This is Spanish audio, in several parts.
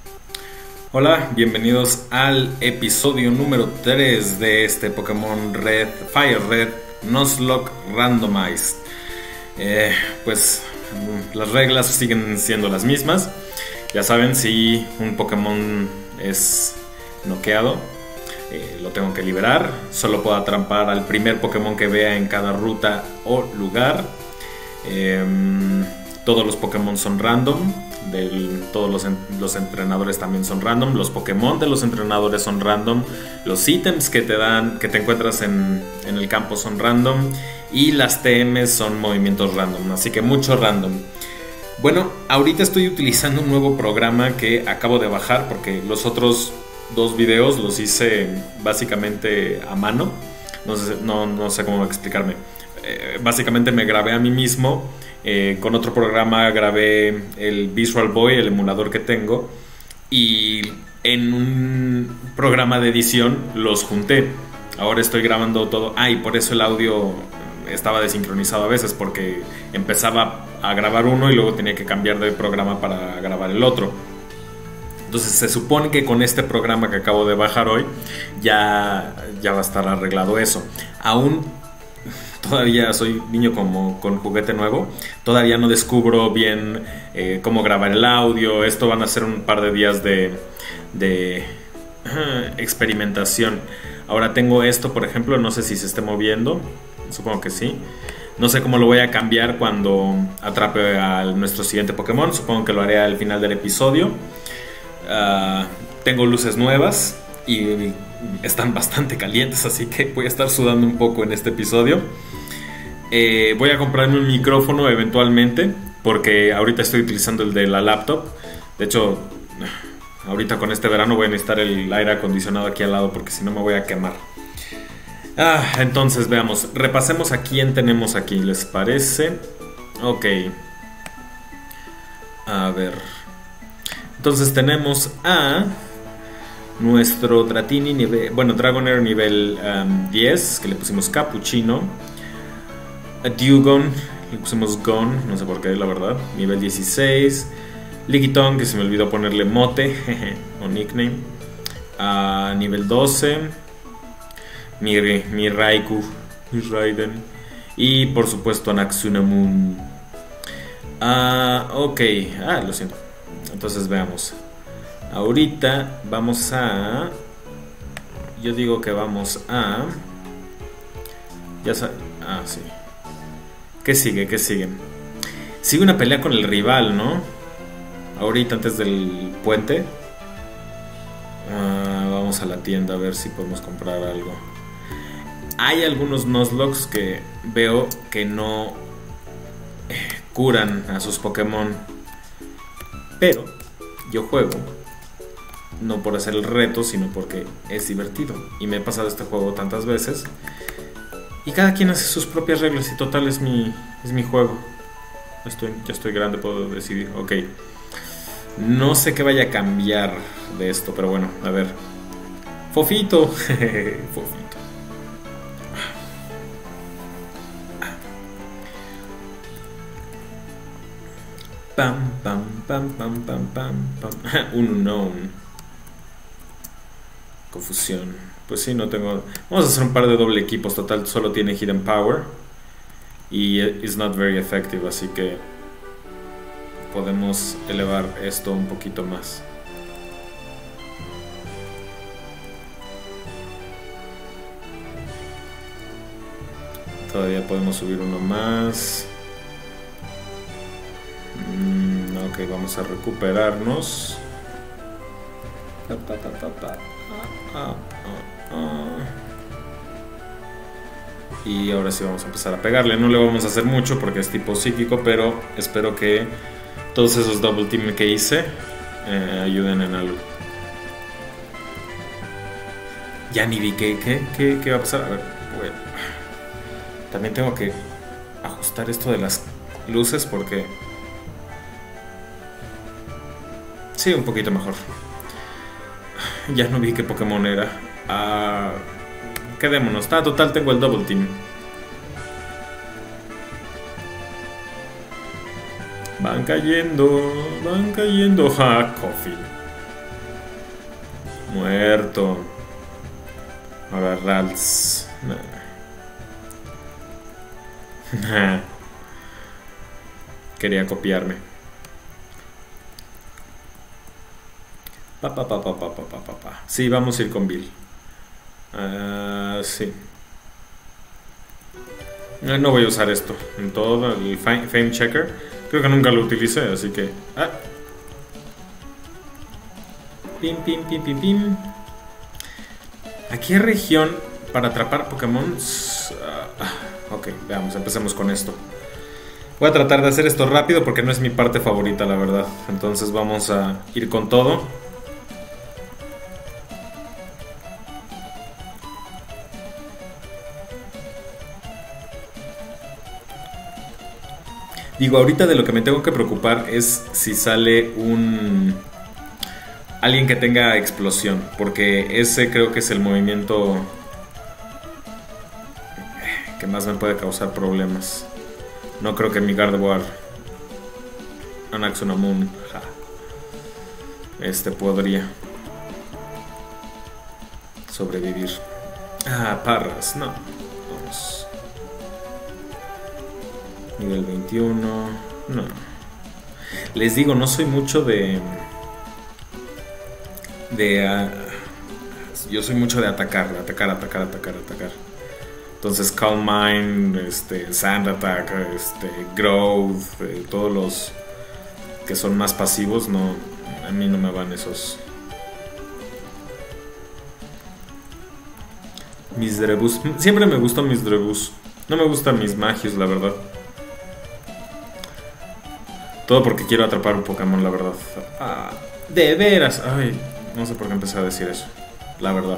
Hola, bienvenidos al episodio número 3 de este Pokémon Red, Fire Red Nuzlocke Randomized. Pues las reglas siguen siendo las mismas. Ya saben, si un Pokémon es noqueado, lo tengo que liberar. Solo puedo atrapar al primer Pokémon que vea en cada ruta o lugar. Todos los Pokémon son random. Todos los entrenadores también son random. Los Pokémon de los entrenadores son random. Los ítems que te encuentras en el campo son random. Y las TMs son movimientos random. Así que mucho random. Bueno, ahorita estoy utilizando un nuevo programa que acabo de bajar, porque los otros dos videos los hice básicamente a mano. No sé cómo explicarme. Básicamente me grabé a mí mismo. Con otro programa grabé el Visual Boy, el emulador que tengo, y en un programa de edición los junté. Ahora estoy grabando todo. Y por eso el audio estaba desincronizado a veces, porque empezaba a grabar uno y luego tenía que cambiar de programa para grabar el otro. Entonces se supone que con este programa que acabo de bajar hoy ya va a estar arreglado eso. Aún todavía soy niño como con juguete nuevo. Todavía no descubro bien cómo grabar el audio. Esto van a ser un par de días de experimentación. Ahora tengo esto, por ejemplo. No sé si se esté moviendo. Supongo que sí. No sé cómo lo voy a cambiar cuando atrape a nuestro siguiente Pokémon. Supongo que lo haré al final del episodio. Tengo luces nuevas y están bastante calientes, así que voy a estar sudando un poco en este episodio. Voy a comprarme un micrófono eventualmente, porque ahorita estoy utilizando el de la laptop. De hecho, ahorita con este verano voy a necesitar el aire acondicionado aquí al lado, porque si no me voy a quemar. Entonces veamos, repasemos a quién tenemos aquí, ¿les parece? Ok. A ver. Entonces tenemos a nuestro Dratini Dragonair nivel 10, que le pusimos Capuchino. A Dewgong, le pusimos Gon, no sé por qué, la verdad, nivel 16. Lickitung, que se me olvidó ponerle mote o nickname, a nivel 12. Mi Raikou, mi Raiden. Y por supuesto Naxunamun. Ok, lo siento. Entonces veamos. Ahorita vamos a... Yo digo que vamos a... Sí. ¿Qué sigue? ¿Qué sigue? Sigue una pelea con el rival, ¿no? Ahorita antes del puente. Vamos a la tienda a ver si podemos comprar algo. Hay algunos Nuzlockes que veo que no curan a sus Pokémon. Pero yo juego no por hacer el reto, sino porque es divertido. Y me he pasado este juego tantas veces. Y cada quien hace sus propias reglas. Y total es mi juego. Ya estoy grande, puedo decidir. Ok. No sé qué vaya a cambiar de esto, pero bueno, a ver. Fofito. Fofito. Pam, pam, pam, pam, pam, pam, pam. Unknown. Confusión. Pues sí, no tengo... Vamos a hacer un par de doble equipos. Total, solo tiene Hidden Power. Y is not very effective, así que podemos elevar esto un poquito más. Todavía podemos subir uno más. Ok, vamos a recuperarnos. Y ahora sí vamos a empezar a pegarle. No le vamos a hacer mucho porque es tipo psíquico, pero espero que todos esos double team que hice ayuden en algo. Ya ni vi qué va a pasar. A ver, bueno. También tengo que ajustar esto de las luces porque... Sí, un poquito mejor. Ya no vi qué Pokémon era. Quedémonos. Total, tengo el double team. Van cayendo. Coffee. Muerto. Agarrals. Quería copiarme. Sí, vamos a ir con Bill. Sí. No voy a usar esto en todo el Fame Checker. Creo que nunca lo utilicé, así que... Pim, pim, pim, pim, pim. ¿A qué región para atrapar Pokémon? Ok, veamos, empecemos con esto. Voy a tratar de hacer esto rápido porque no es mi parte favorita, la verdad. Entonces vamos a ir con todo. Digo, ahorita de lo que me tengo que preocupar es si sale alguien que tenga explosión, porque ese creo que es el movimiento que más me puede causar problemas. No creo que mi Gardevoir Anaxunamun podría sobrevivir. Parras, no. Vamos. Nivel 21. No. Les digo, no soy mucho yo soy mucho de atacar. Entonces Calm Mind, Sand Attack, Growth, todos los que son más pasivos, no, a mí no me van esos. Misdreavus, siempre me gustó Misdreavus. No me gustan mis Magios, la verdad. Todo porque quiero atrapar un Pokémon, la verdad. De veras. Ay, no sé por qué empecé a decir eso. La verdad.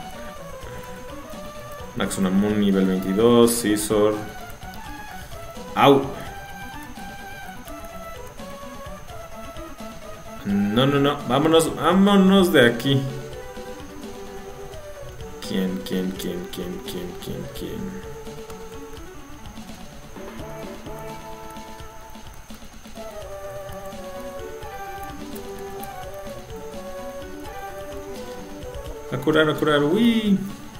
Naxunamun nivel 22. Scizor. ¡Au! No. Vámonos de aquí. ¿Quién? A curar, uy.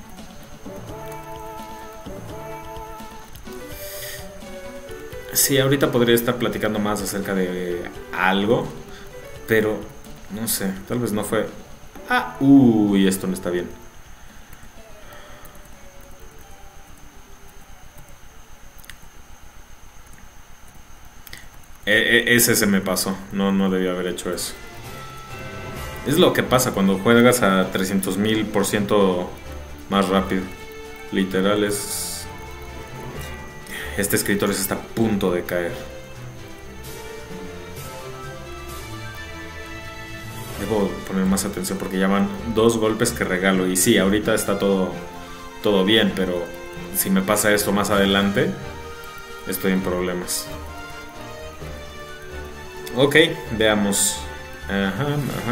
Sí, ahorita podría estar platicando más acerca de algo, pero no sé, tal vez no fue. Uy, esto no está bien. Ese se me pasó, no debía haber hecho eso. Es lo que pasa cuando juegas a 300,000% más rápido. Literal es... Este escritor está a punto de caer. Debo poner más atención porque ya van 2 golpes que regalo. Y sí, ahorita está todo bien, pero si me pasa esto más adelante, estoy en problemas. Ok, veamos. Ajá.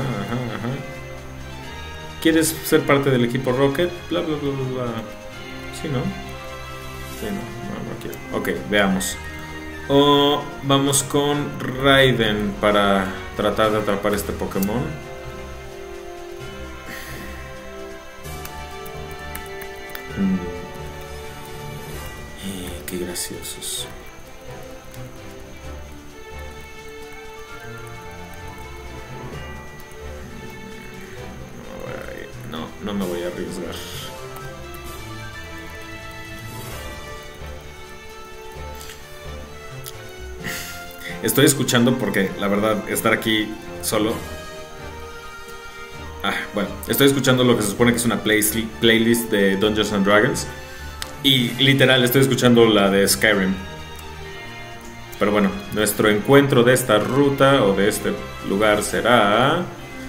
¿Quieres ser parte del equipo Rocket? Bla. ¿Sí, no? Sí, no quiero. Ok, veamos. Vamos con Raiden para tratar de atrapar este Pokémon. Qué graciosos. No me voy a arriesgar. Estoy escuchando porque la verdad estar aquí solo. Bueno, estoy escuchando lo que se supone que es una playlist de Dungeons and Dragons. Y literal estoy escuchando la de Skyrim. Pero bueno, nuestro encuentro de esta ruta o de este lugar será...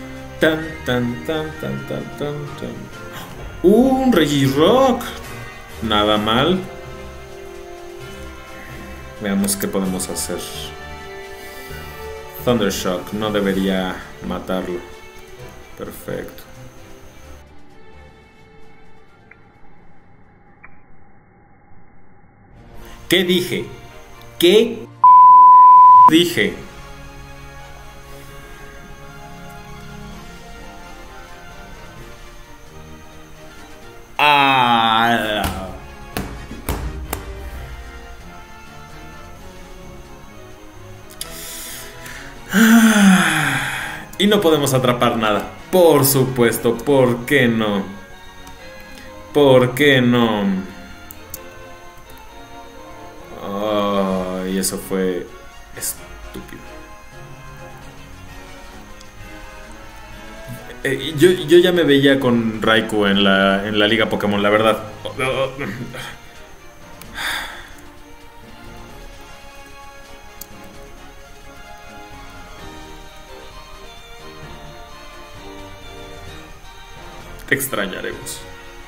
Un Regirock. Nada mal. Veamos qué podemos hacer. Thundershock. No debería matarlo. Perfecto. ¿Qué dije? ¿Qué dije? Y no podemos atrapar nada. Por supuesto, ¿por qué no? ¿Por qué no? Y eso fue estúpido. Yo ya me veía con Raikou en la Liga Pokémon, la verdad. Te extrañaremos.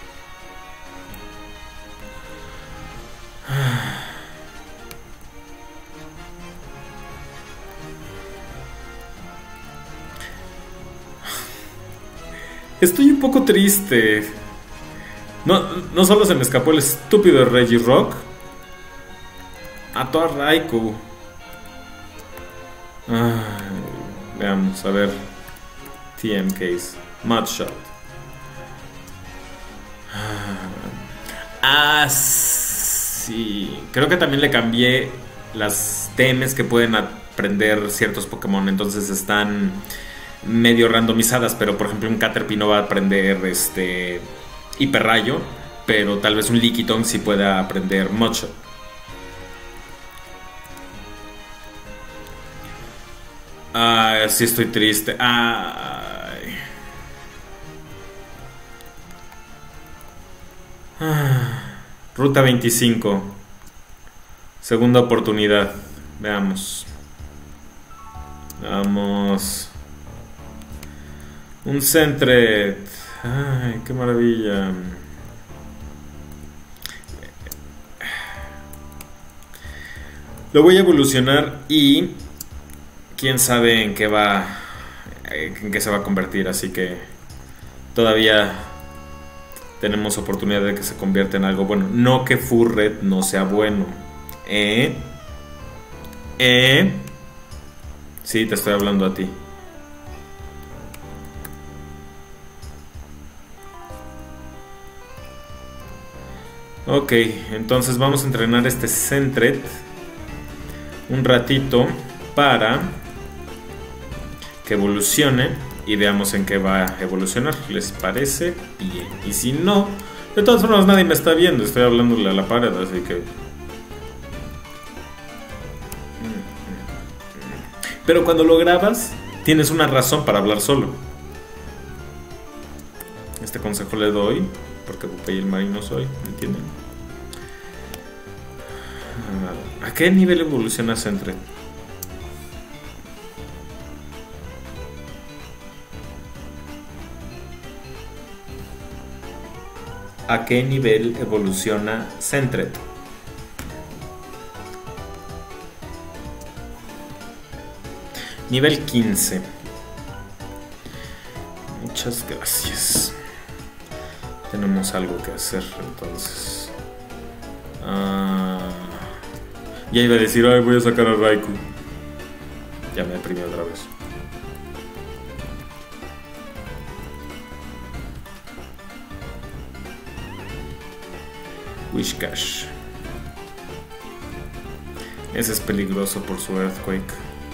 Estoy un poco triste. No solo se me escapó el estúpido Regirock. Ató a Raikou. Veamos, a ver. TM Case. Mudshot. Sí. Creo que también le cambié las TMs que pueden aprender ciertos Pokémon. Entonces están medio randomizadas. Pero por ejemplo un Caterpie no va a aprender Hiperrayo. Pero tal vez un Lickitung sí pueda aprender Mudshot. Sí estoy triste. Ruta 25. Segunda oportunidad. Veamos. Vamos. Un Sentret. Ay, qué maravilla. Lo voy a evolucionar y quién sabe en qué se va a convertir, así que todavía tenemos oportunidad de que se convierta en algo bueno. No que Furret no sea bueno. Sí, te estoy hablando a ti. Ok, entonces vamos a entrenar este Sentret un ratito para que evolucione y veamos en qué va a evolucionar. ¿Les parece? Bien. Y si no, de todas formas nadie me está viendo, estoy hablándole a la pared, así que... Pero cuando lo grabas, tienes una razón para hablar solo. Este consejo le doy, porque Popeye el marino soy, ¿me entienden? ¿A qué nivel evoluciona Sentret? ¿A qué nivel evoluciona Sentret? Nivel 15. Muchas gracias. Tenemos algo que hacer entonces. Ya iba a decir, ay, voy a sacar a Raikou. Ya me deprimí otra vez. Whiscash. Ese es peligroso por su Earthquake.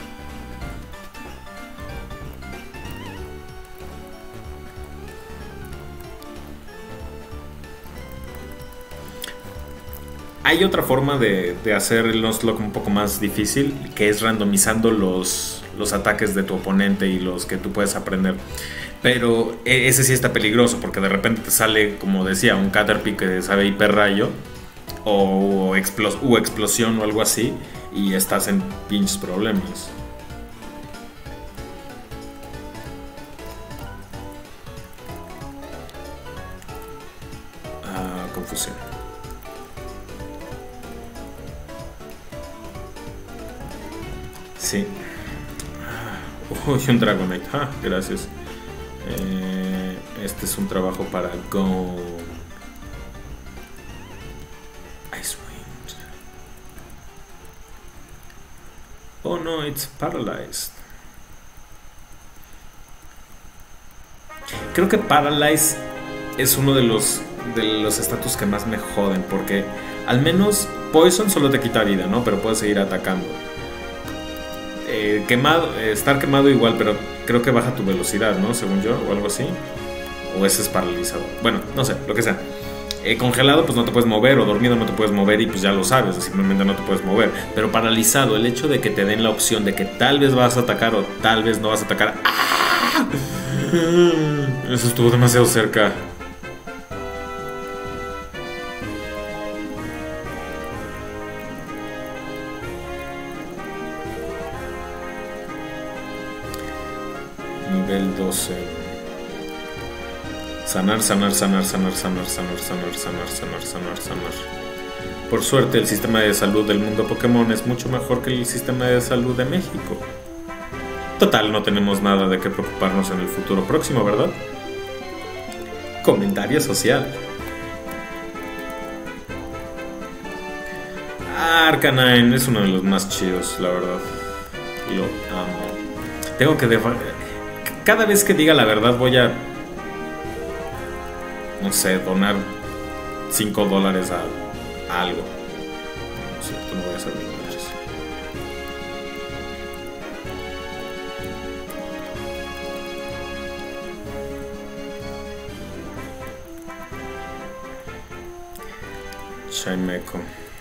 Hay otra forma de hacer el Nuzlocke un poco más difícil, que es randomizando los ataques de tu oponente y los que tú puedes aprender. Pero ese sí está peligroso, porque de repente te sale, como decía, un Caterpie que sabe Hiperrayo o explosión o algo así, y estás en pinches problemas. Confusión. Sí. Uy, un Dragonite. Gracias. Este es un trabajo para Go. Icewind. Oh no, it's paralyzed. Creo que Paralyze es uno de los estatus que más me joden, porque al menos Poison solo te quita vida, ¿no? Pero puedes seguir atacando. quemado, estar quemado igual, pero creo que baja tu velocidad, ¿no? Según yo, o algo así. O ese es paralizado. Bueno, no sé, lo que sea. Congelado, pues no te puedes mover, o dormido no te puedes mover y pues ya lo sabes, simplemente no te puedes mover. Pero paralizado, el hecho de que te den la opción de que tal vez vas a atacar o tal vez no vas a atacar. ¡Ah! Eso estuvo demasiado cerca. Nivel 12. Sanar. Por suerte, el sistema de salud del mundo Pokémon es mucho mejor que el sistema de salud de México. Total, no tenemos nada de qué preocuparnos en el futuro próximo, ¿verdad? Comentario social. Arcanine es uno de los más chidos, la verdad. Lo amo. Tengo que cada vez que diga la verdad voy a, no sé, donar $5 a algo. No sé, no voy a hacer mis madres. Chimeco.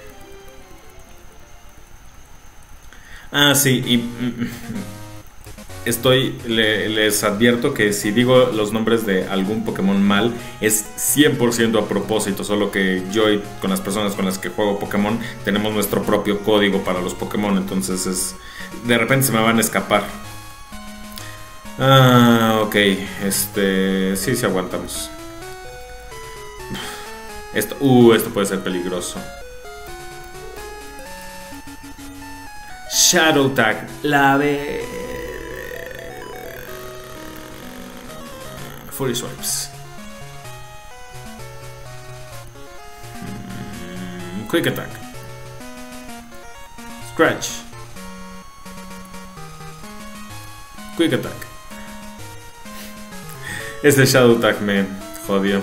Ah, sí, y les advierto que si digo los nombres de algún Pokémon mal, es 100% a propósito, solo que yo y con las personas con las que juego Pokémon tenemos nuestro propio código para los Pokémon, entonces de repente se me van a escapar. Ah, ok, sí aguantamos. Esto puede ser peligroso. Shadow Tag, la B. Fury Swipes. Quick Attack. Scratch. Quick Attack. Este Shadow Tag me jodió.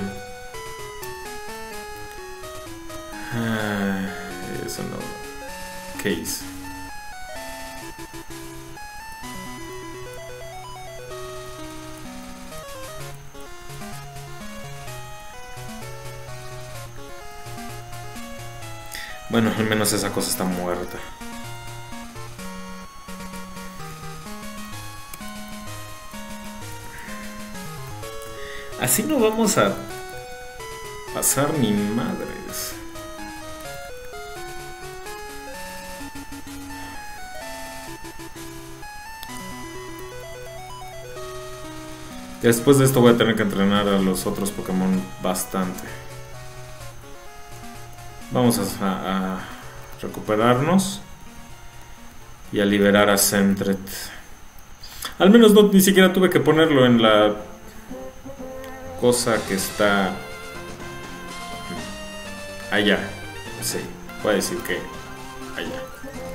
Eso no. Case. Bueno, al menos esa cosa está muerta. Así no vamos a pasar ni madres. Después de esto voy a tener que entrenar a los otros Pokémon bastante. Vamos a recuperarnos y a liberar a Sentret. Al menos ni siquiera tuve que ponerlo en la cosa que está allá. Sí, voy a decir que allá.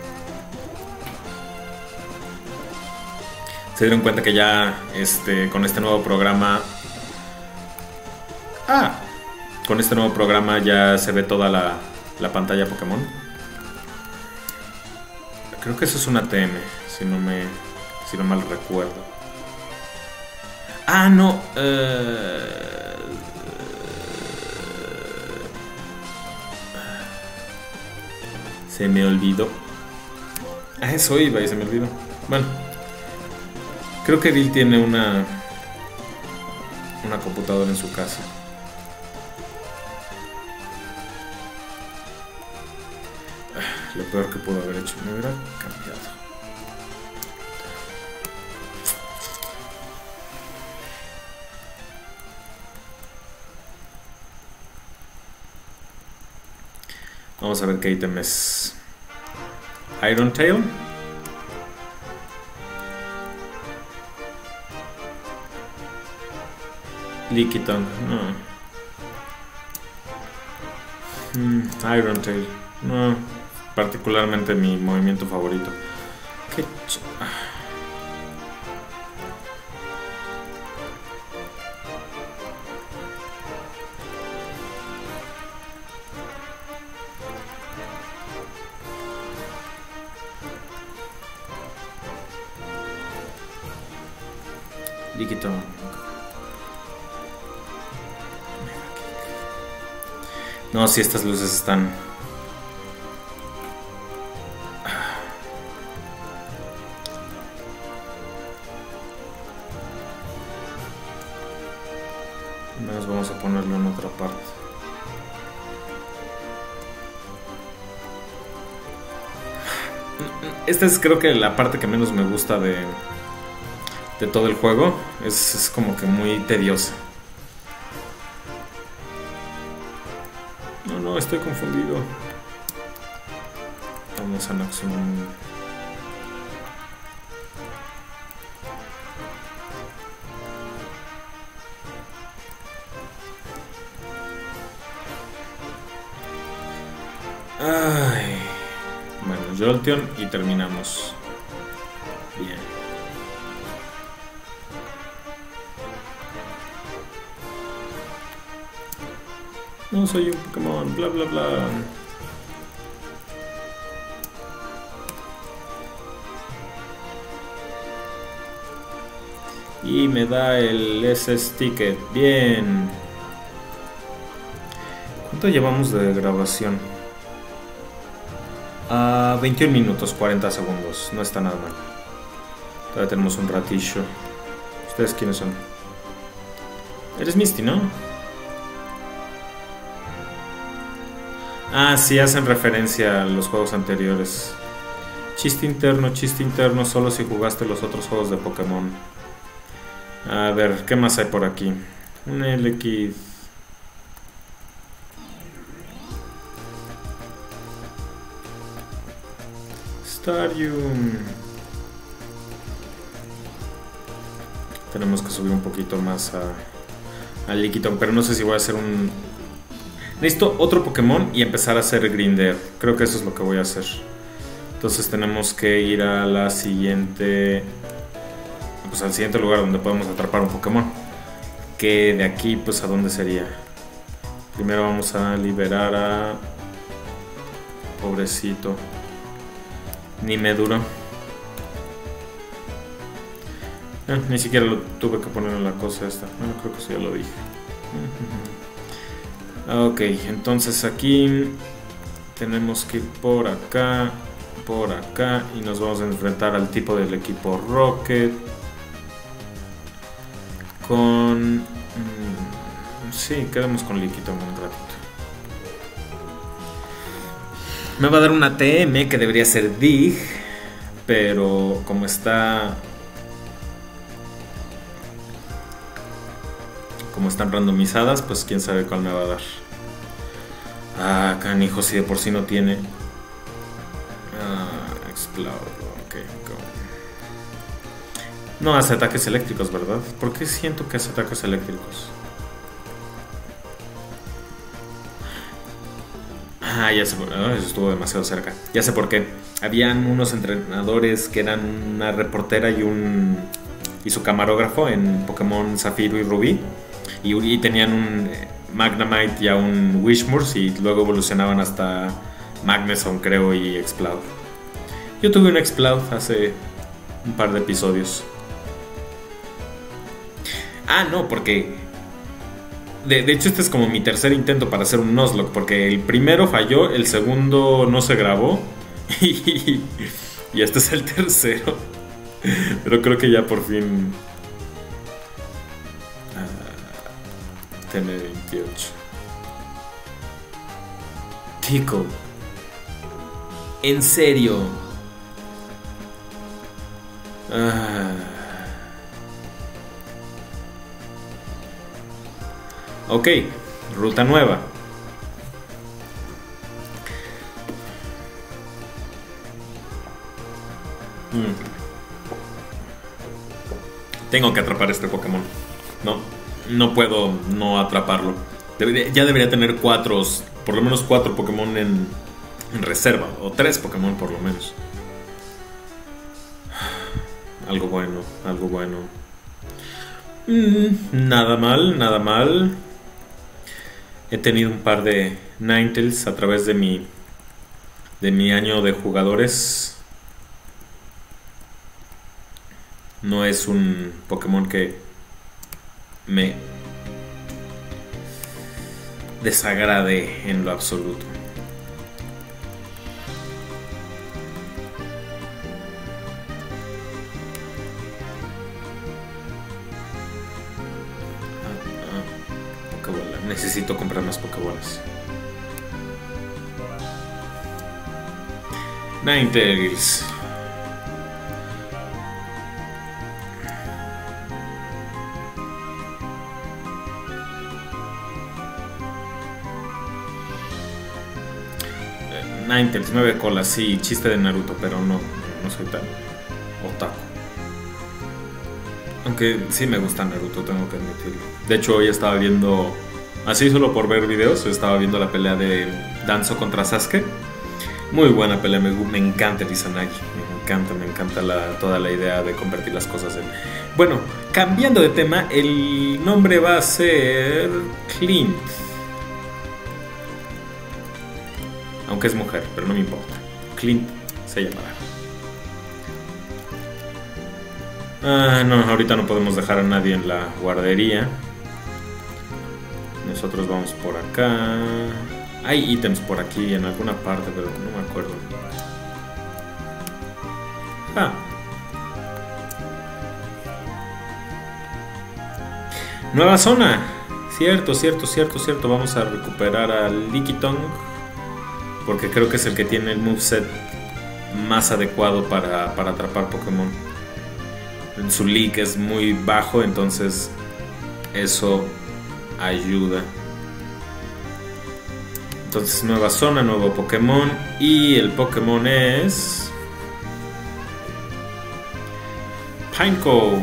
Se dieron cuenta que ya con este nuevo programa... Con este nuevo programa ya se ve toda la pantalla Pokémon. Creo que eso es una TM, si no mal recuerdo. Ah, no. Se me olvidó. Eso iba y se me olvidó. Bueno. Creo que Bill tiene una computadora en su casa. Lo peor que pudo haber hecho, me hubiera cambiado. Vamos a ver qué ítem es. Iron Tail. Lickitung, no. Iron Tail, no. Particularmente mi movimiento favorito. Líquido. No, si estas luces están... Nos vamos a ponerlo en otra parte. Esta es creo que la parte que menos me gusta de todo el juego. Es como que muy tediosa. No, estoy confundido. Vamos a Naxxon. Ay. Bueno, Jolteon y terminamos. Bien. No soy un Pokémon, bla bla bla. Y me da el SS Ticket. Bien. ¿Cuánto llevamos de grabación? 21 minutos, 40 segundos. No está nada mal. Todavía tenemos un ratillo. ¿Ustedes quiénes son? Eres Misty, ¿no? Ah, sí, hacen referencia a los juegos anteriores. Chiste interno, solo si jugaste los otros juegos de Pokémon. A ver, ¿qué más hay por aquí? Un LX. Starium. Tenemos que subir un poquito más a Lickitung, pero no sé si voy a hacer un... Necesito otro Pokémon y empezar a hacer Grinder. Creo que eso es lo que voy a hacer. Entonces tenemos que ir a la siguiente... Pues al siguiente lugar donde podemos atrapar un Pokémon. Que de aquí, pues ¿a dónde sería? Primero vamos a liberar a... Pobrecito. Ni me duró. Ni siquiera lo tuve que poner en la cosa esta. Bueno, creo que sí ya lo dije. Ok, entonces aquí tenemos que ir por acá y nos vamos a enfrentar al tipo del equipo Rocket con... sí, quedamos con Lickitung un ratito. Me va a dar una TM que debería ser Dig, pero como están randomizadas, pues quién sabe cuál me va a dar. Ah, canijo, si de por sí no tiene. Explode, ok, go. No hace ataques eléctricos, ¿verdad? ¿Por qué siento que hace ataques eléctricos? Ah, ya sé, eso estuvo demasiado cerca. Ya sé por qué. Habían unos entrenadores que eran una reportera y su camarógrafo en Pokémon Zafiro y Rubí. Y tenían un Magnemite y a un Wishmurse y luego evolucionaban hasta Magneson, creo, y Exploud. Yo tuve un Exploud hace un par de episodios. Ah, no, porque... De hecho, este es como mi tercer intento para hacer un Nuzlocke, porque el primero falló, el segundo no se grabó y este es el tercero. Pero creo que ya por fin... Tiene 28. Tickle. En serio. Ok, ruta nueva. Tengo que atrapar este Pokémon. No puedo no atraparlo. Ya debería tener por lo menos 4 Pokémon en reserva. O 3 Pokémon por lo menos. Algo bueno. Nada mal. He tenido un par de Ninetales a través de mi año de jugadores. No es un Pokémon que me desagrade en lo absoluto. Pokébola. Necesito comprar más Pokébolas. Ninetales. Ninetales, 9 colas, sí, chiste de Naruto, pero no soy tan otaku. Aunque sí me gusta Naruto, tengo que admitirlo. De hecho, hoy estaba viendo, así solo por ver videos, estaba viendo la pelea de Danzo contra Sasuke. Muy buena pelea, me encanta el Izanagi, me encanta toda la idea de convertir las cosas en... Bueno, cambiando de tema, el nombre va a ser Clint. Aunque es mujer, pero no me importa. Clint se llamará. No, ahorita no podemos dejar a nadie en la guardería. Nosotros vamos por acá. Hay ítems por aquí en alguna parte, pero no me acuerdo. Nueva zona. Cierto. Vamos a recuperar al Lickitung, porque creo que es el que tiene el moveset más adecuado para atrapar Pokémon. Su leak es muy bajo, entonces eso ayuda. Entonces nueva zona, nuevo Pokémon. Y el Pokémon es... Pineco.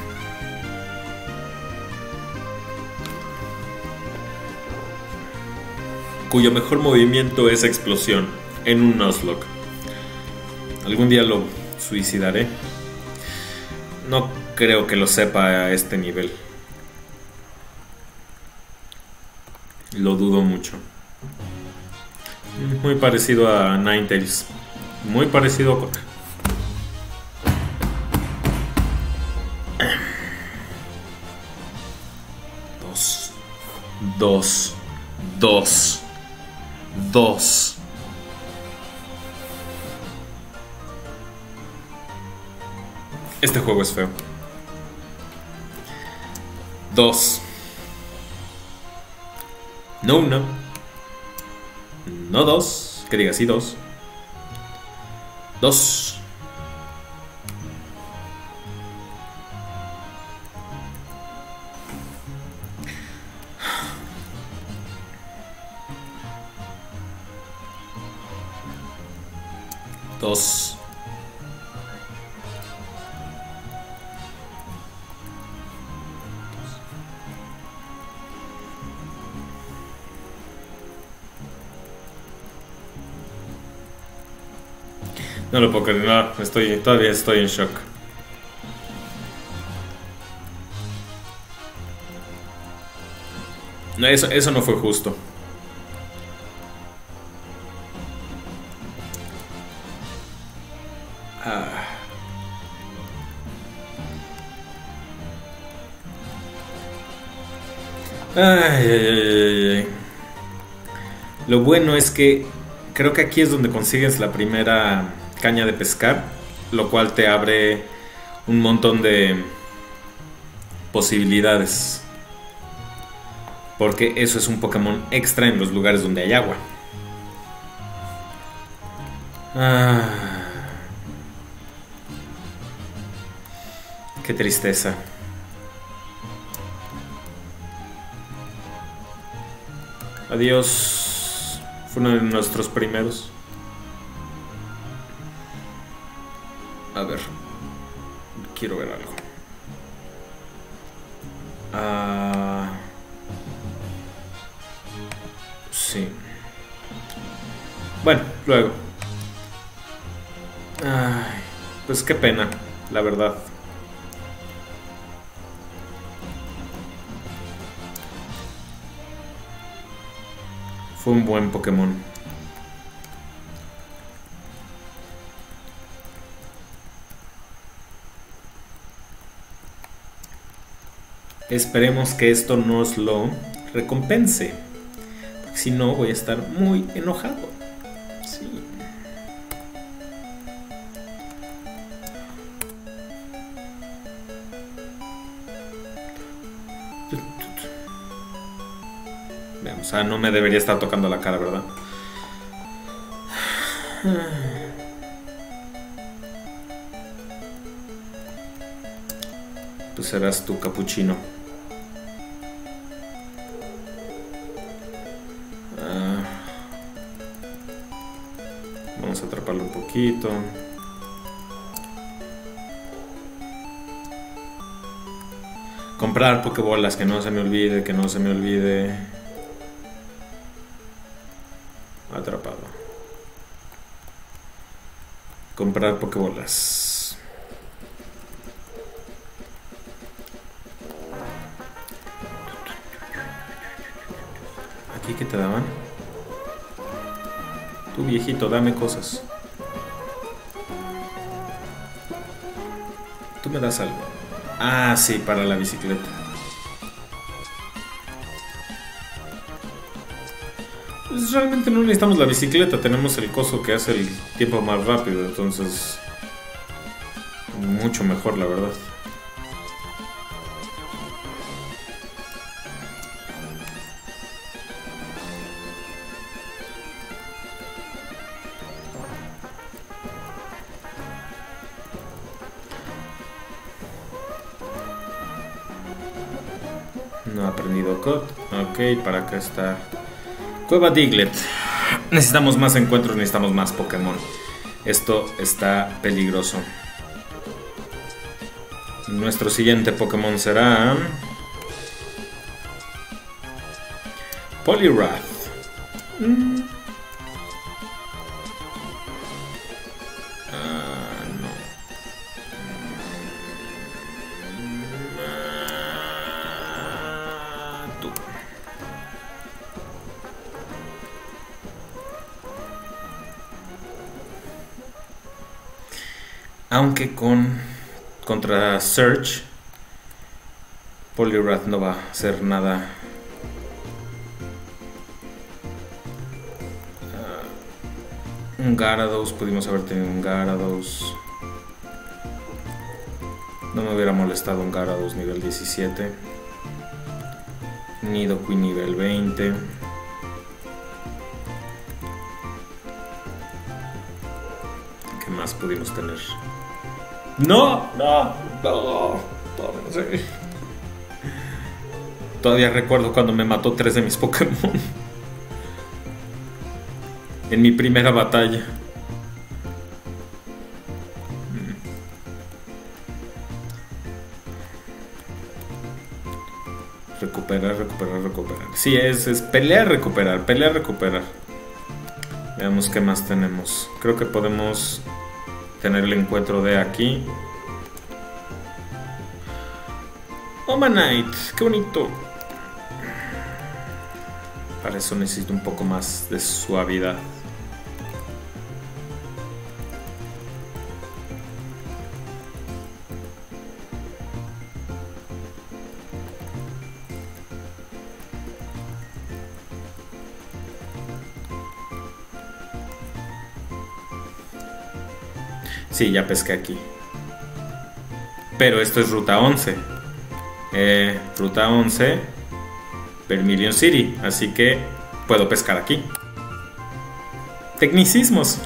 Cuyo mejor movimiento es explosión en un Nuzlocke. Algún día lo suicidaré. No creo que lo sepa a este nivel. Lo dudo mucho. Muy parecido a Ninetales. Muy parecido con... Dos. Este juego es feo. 2. No 1. No 2. Que diga sí 2. 2. Dos. No lo puedo creer, no, todavía estoy en shock. No, eso no fue justo. Ay. Lo bueno es que creo que aquí es donde consigues la primera caña de pescar, lo cual te abre un montón de posibilidades, porque eso es un Pokémon extra en los lugares donde hay agua. Qué tristeza. Adiós. Fue uno de nuestros primeros. A ver. Quiero ver algo. Sí. Bueno, luego. Pues qué pena, la verdad. Fue un buen Pokémon. Esperemos que esto nos lo recompense. Porque si no, voy a estar muy enojado. Sí. Veamos. Ah, no me debería estar tocando la cara, ¿verdad? Pues serás tu capuchino. Vamos a atraparlo un poquito. Comprar pokebolas, que no se me olvide, que no se me olvide. Atrapado. Comprar pokebolas. ¿Aquí qué te daban? Tú, viejito, dame cosas. Tú me das algo. Ah, sí, para la bicicleta. Pues realmente no necesitamos la bicicleta, tenemos el coso que hace el tiempo más rápido, entonces mucho mejor, la verdad. No ha aprendido COD. Ok, para acá está Cueva Diglett. Necesitamos más encuentros, necesitamos más Pokémon. Esto está peligroso. Nuestro siguiente Pokémon será Poliwrath. Aunque contra Surge, Poliwrath no va a hacer nada. Un Gyarados, pudimos haber tenido un Gyarados. No me hubiera molestado un Gyarados nivel 17. Nidoqueen nivel 20. ¿Qué más pudimos tener? No. Sí. Todavía recuerdo cuando me mató 3 de mis Pokémon en mi primera batalla. Recuperar. Sí, es pelear, recuperar. Veamos qué más tenemos. Creo que podemos tener el encuentro de aquí. Omanite, qué bonito. Para eso necesito un poco más de suavidad. Sí, ya pesqué aquí. Pero esto es ruta 11. Ruta 11, Vermilion City. Así que puedo pescar aquí. Tecnicismos.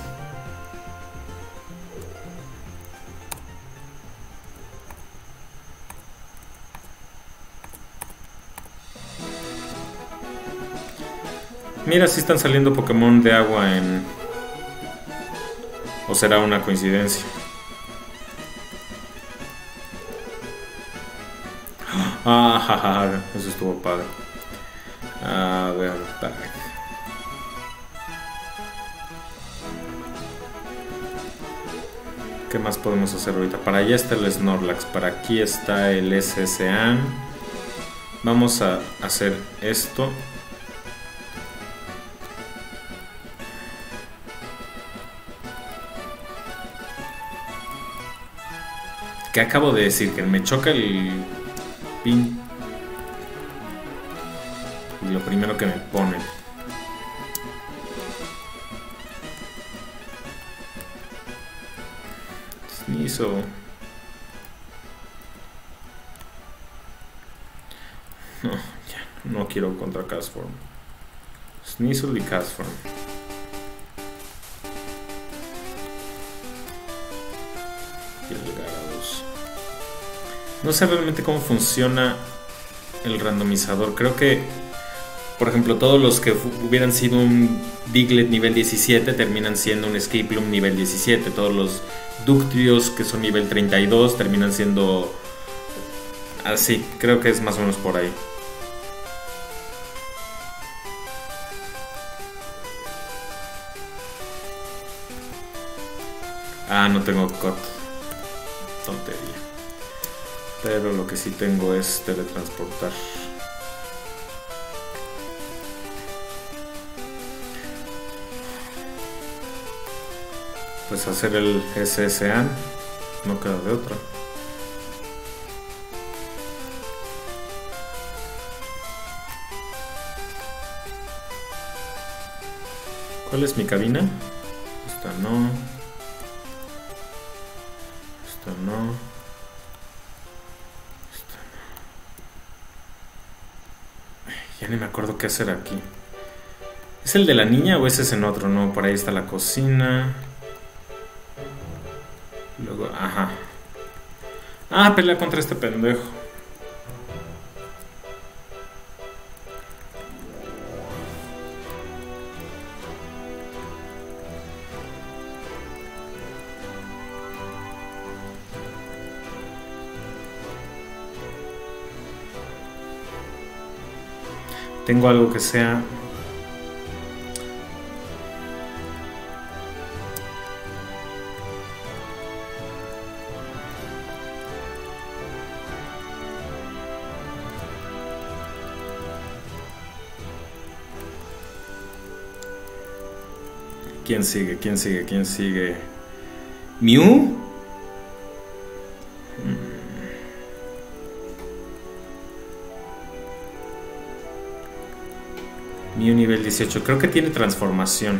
Mira, si están saliendo Pokémon de agua en... ¿O será una coincidencia? Ah, jajaja, eso estuvo padre. A ver, back. ¿Qué más podemos hacer ahorita? Para allá está el Snorlax, para aquí está el SSA. Vamos a hacer esto. ¿Qué acabo de decir? Que me choca el pin. lo primero que me pone. Sneasel. No, ya, no quiero contra Castform. Sneasel y Castform. Y el Gyarados. No sé realmente cómo funciona el randomizador. Creo que, por ejemplo, todos los que hubieran sido un Diglett nivel 17 terminan siendo un Skiploom nivel 17. Todos los Ductrios que son nivel 32 terminan siendo así. Creo que es más o menos por ahí. Ah, no tengo cut. Tontería. Pero lo que sí tengo es teletransportar. Pues hacer el SSA. No queda de otra. ¿Cuál es mi cabina? Esta no. Esta no. Esta no. Ya ni me acuerdo qué hacer aquí. ¿Es el de la niña o ese es en otro? No, por ahí está la cocina. Luego, ajá. Ah, pelea contra este pendejo. Tengo algo que sea... ¿Quién sigue? ¿Quién sigue? ¿Quién sigue? ¿Mew? Mew nivel 18. Creo que tiene transformación.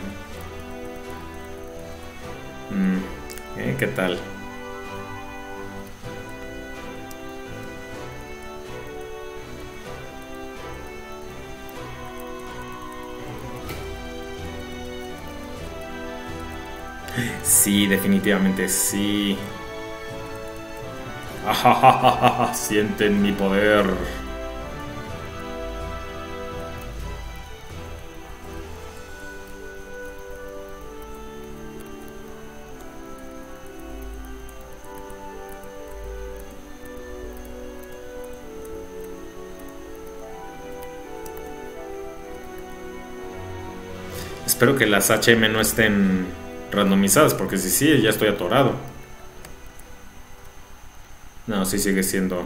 ¿Qué tal? Sí, definitivamente sí. Sienten mi poder. Espero que las HM no estén randomizadas, porque si sí, ya estoy atorado. No, sí sigue siendo.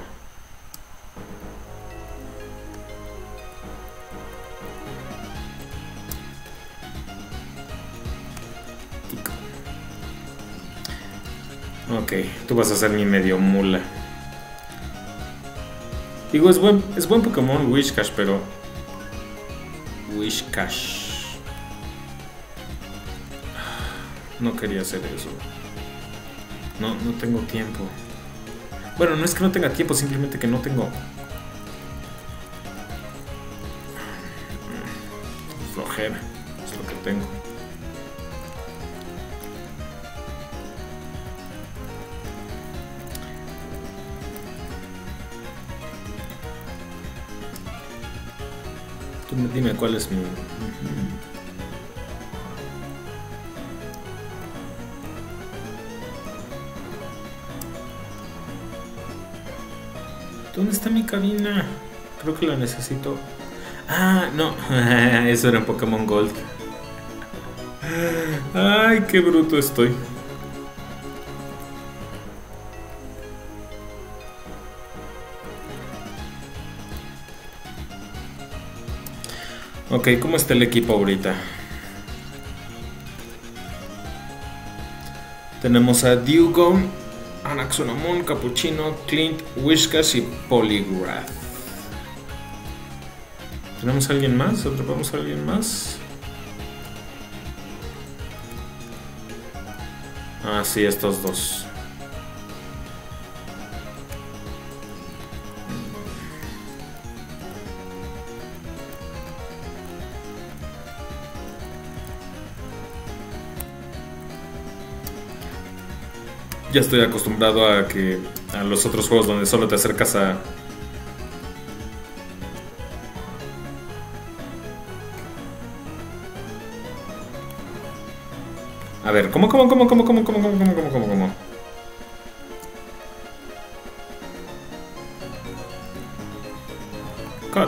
Ok, tú vas a ser mi medio mula. Digo, es buen Pokémon Whiscash, pero... Whiscash. No quería hacer eso. No tengo tiempo. Bueno, no es que no tenga tiempo, simplemente que no tengo... flojera, es lo que tengo. Tú dime cuál es mi... ¿Dónde está mi cabina? Creo que la necesito. Ah, no. Eso era en Pokémon Gold. Ay, qué bruto estoy. Ok, ¿cómo está el equipo ahorita? Tenemos a Dewgong, Anaxonamon, Capuchino, Clint, Whiscash y Poliwrath. ¿Tenemos a alguien más? ¿Atrapamos a alguien más? Ah, sí, estos dos. Ya estoy acostumbrado a los otros juegos donde solo te acercas a... A ver, ¿cómo? Cut.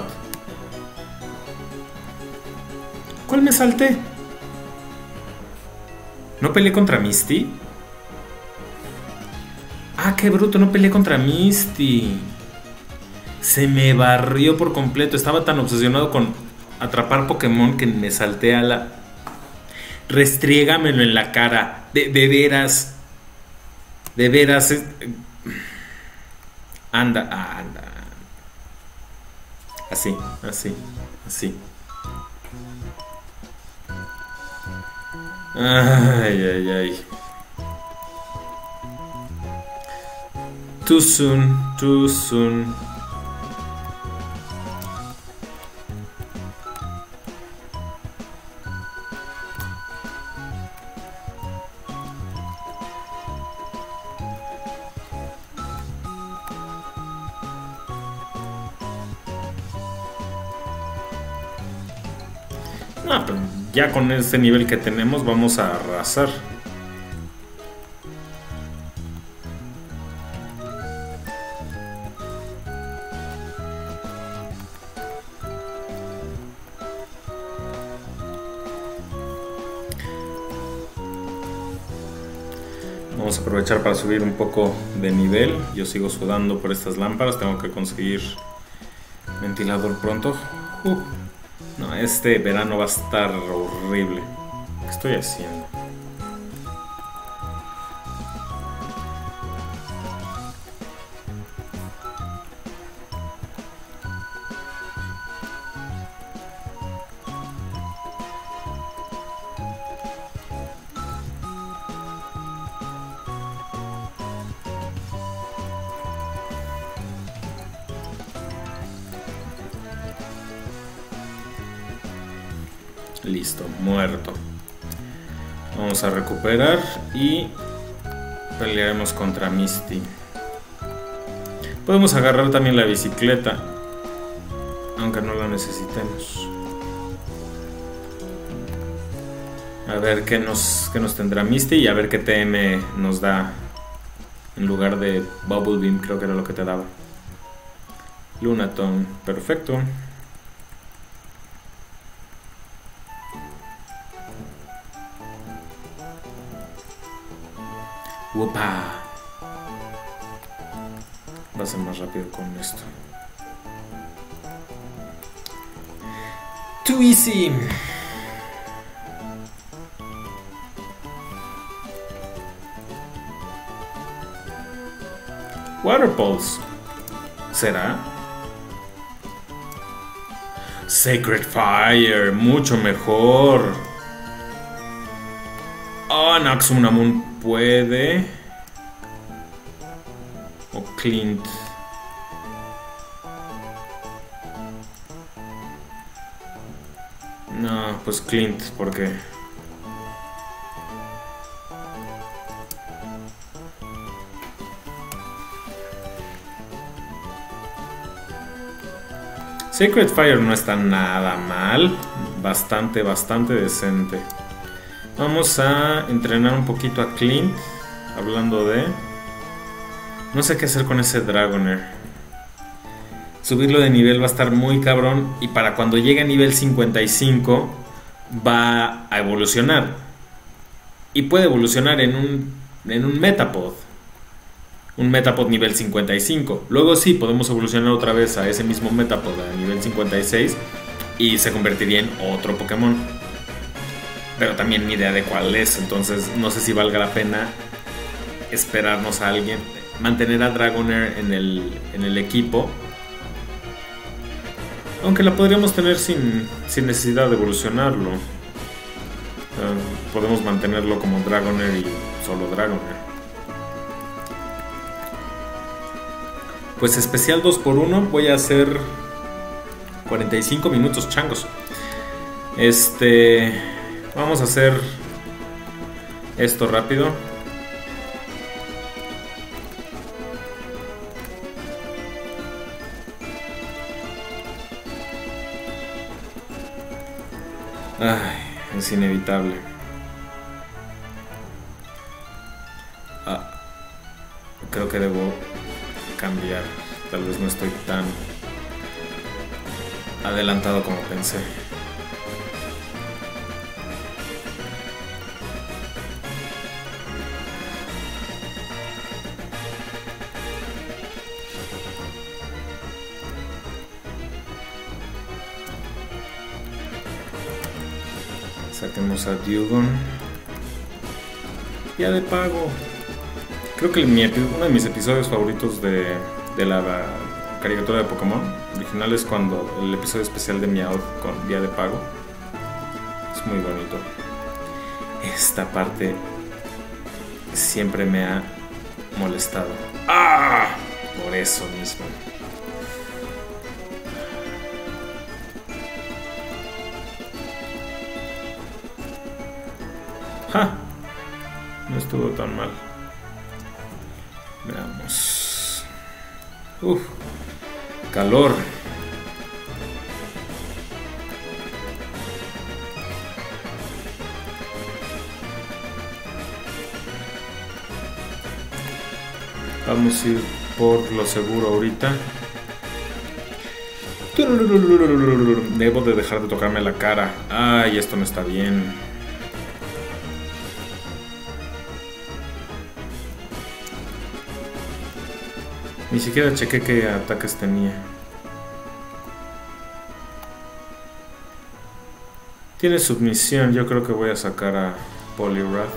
¿Cuál me salté? ¿No peleé contra Misty? Ah, qué bruto, no peleé contra Misty. Se me barrió por completo. Estaba tan obsesionado con atrapar Pokémon que me salté a la... Restriégamelo en la cara. De veras. De veras. Anda. Así. Ay. Too soon. No, pero ya con este nivel que tenemos vamos a arrasar. Vamos a aprovechar para subir un poco de nivel. Yo sigo sudando por estas lámparas. Tengo que conseguir ventilador pronto. No, este verano va a estar horrible. ¿Qué estoy haciendo? Listo, muerto. Vamos a recuperar y pelearemos contra Misty. Podemos agarrar también la bicicleta, aunque no la necesitemos. A ver qué nos tendrá Misty y a ver qué TM nos da en lugar de Bubble Beam, creo que era lo que te daba. Lunatone, perfecto. ¡Opa! Va a ser más rápido con esto. Too easy. Water Pulse. ¿Será? Sacred Fire. Mucho mejor. Oh, Naxunamun puede. O Clint. No, pues Clint, porque Sacred Fire no está nada mal. Bastante decente. Vamos a entrenar un poquito a Clint. Hablando de... No sé qué hacer con ese Dragonair. Subirlo de nivel va a estar muy cabrón. Y para cuando llegue a nivel 55 va a evolucionar. Y puede evolucionar en un Metapod. Un Metapod nivel 55. Luego sí, podemos evolucionar otra vez a ese mismo Metapod a nivel 56. Y se convertiría en otro Pokémon. Pero también ni idea de cuál es. Entonces no sé si valga la pena esperarnos a alguien. Mantener a Dragonair en el equipo. Aunque la podríamos tener sin necesidad de evolucionarlo. Podemos mantenerlo como Dragonair y solo Dragonair. Pues especial 2x1. Voy a hacer 45 minutos, changos. Vamos a hacer esto rápido. Ay, es inevitable. Creo que debo cambiar. Tal vez no estoy tan adelantado como pensé. Saquemos a Dewgong. Ya de pago. Creo que uno de mis episodios favoritos de la caricatura de Pokémon original es cuando el episodio especial de Meowth con día de pago. Es muy bonito. Esta parte siempre me ha molestado. ¡Ah! Por eso mismo. ¡Ja! No estuvo tan mal. Veamos. Calor. Vamos a ir por lo seguro ahorita. Debo de dejar de tocarme la cara. Ay, esto no está bien. Ni siquiera chequé qué ataques tenía. Tiene submisión. Yo creo que voy a sacar a Poliwrath.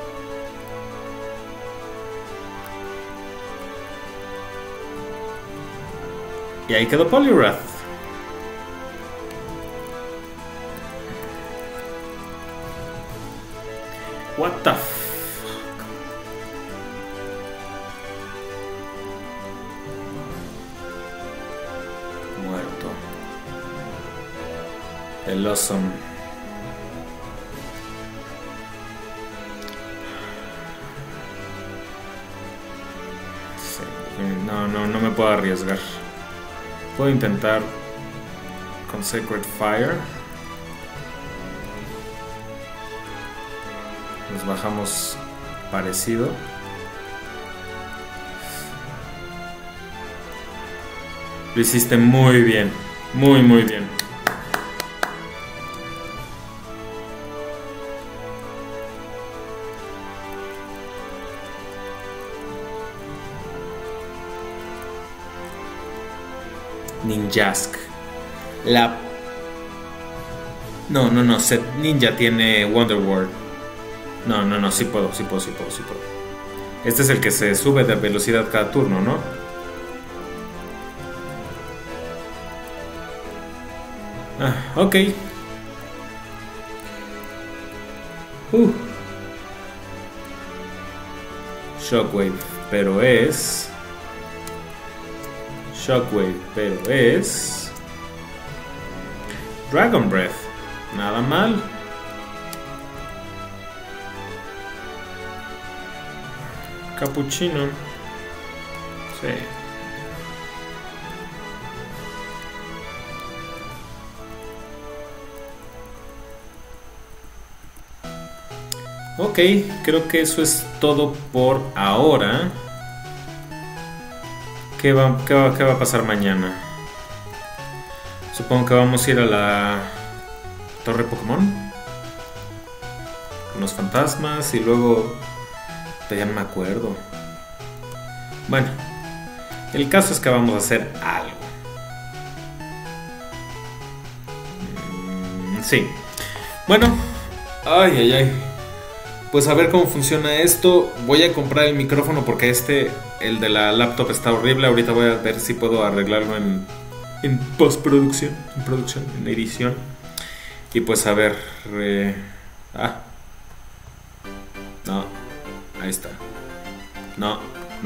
Y ahí quedó Poliwrath. What the muerto. El Awesome. Sí. No me puedo arriesgar. Puedo intentar con Sacred Fire. Nos bajamos parecido. Lo hiciste muy bien. Muy bien. Ninjask. No. Ninja tiene Wonder Ward. No, sí puedo. Este es el que se sube de velocidad cada turno, ¿no? Ok. Shockwave, pero es Dragon Breath. Nada mal. Cappuccino. Sí. Ok, creo que eso es todo por ahora. ¿Qué va a pasar mañana? Supongo que vamos a ir a la Torre Pokémon con los fantasmas y luego ya no me acuerdo. Bueno, el caso es que vamos a hacer algo. Sí. Bueno, ay. Pues a ver cómo funciona esto. Voy a comprar el micrófono porque el de la laptop está horrible. Ahorita voy a ver si puedo arreglarlo en en postproducción, en producción, en edición. Y pues a ver, no, ahí está. No.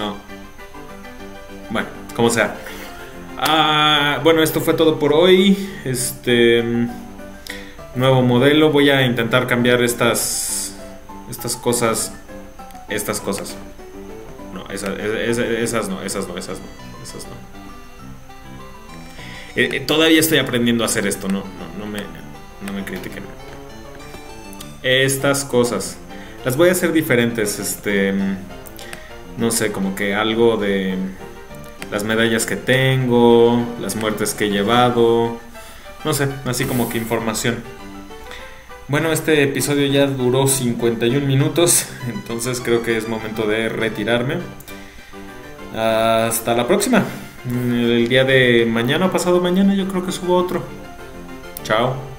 Bueno, como sea. Bueno, esto fue todo por hoy. Nuevo modelo. Voy a intentar cambiar estas cosas. Estas cosas. No, esas no. Todavía estoy aprendiendo a hacer esto. No me critiquen. Estas cosas las voy a hacer diferentes. No sé, como que algo de las medallas que tengo, las muertes que he llevado, no sé, así como que información. Bueno, este episodio ya duró 51 minutos, entonces creo que es momento de retirarme. Hasta la próxima. El día de mañana o pasado mañana yo creo que subo otro. Chao.